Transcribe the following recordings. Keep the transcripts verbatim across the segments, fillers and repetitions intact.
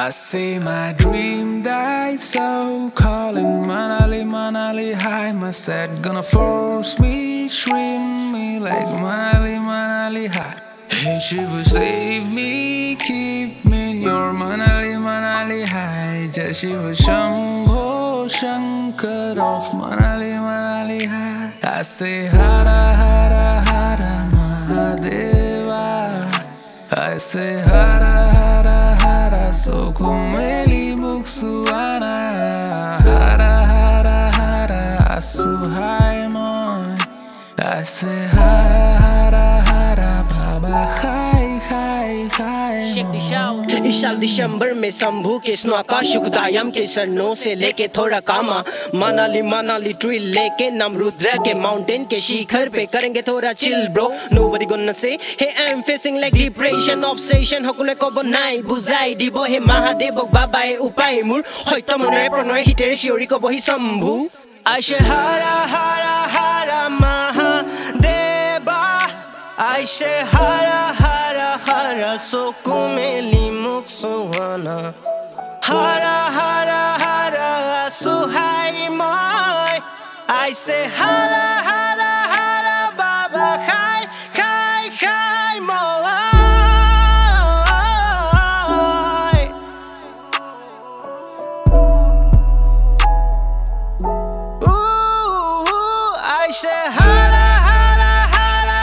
I see my dream die so calling Manali, Manali high. My set gonna force me, shrimp me like Manali, Manali high. Hey Shiva save me, keep me in your Manali, Manali high. Jai Shiva Shambho Shankar of Manali, Manali high. I say Hara Hara Hara Mahadeva. I say Hara Hara Hara Sokumeli Muksuana. Hara Hara Hara Asuhai Moy. I say Hara Hara Hara Baba Khai Khai Khai. Shake the show. इस साल दिसंबर में शंभू के snow का शुकदायम के सरनों से लेके थोड़ा कामा मनाली मनाली ट्रिल लेके नाम रुद्र के माउंटेन के शिखर पे करेंगे थोड़ा chill bro nobody gonna say hey I'm facing like depression obsession हकुले को बनाई बुझाई दिबो हे महादेव बाबा ए उपाय मुर हयतो मनरे प्रणय हितेरे शिवरी को बही Shambhu I say hara hara hara mahadeva I say hara hara hara sokumeli muksuana Hara hara hara suhai moy I say hara hara hara baba khai khai khai moy Ooh I say hara hara hara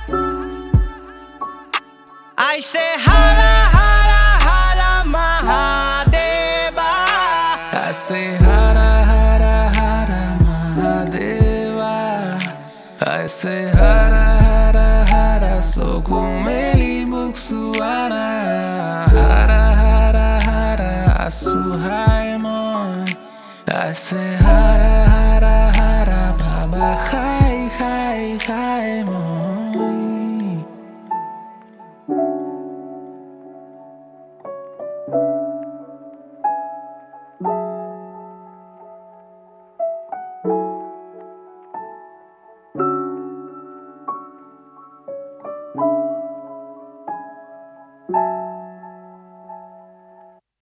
I say hara hara hara mahadeva I say Hara Hara Hara Mahadeva. I say Hara Hara Hara Sokumeli Muksuana. Hara Hara Hara Asuhai Moy. I say Hara Hara Hara Baba Khai Khai Khai Moy.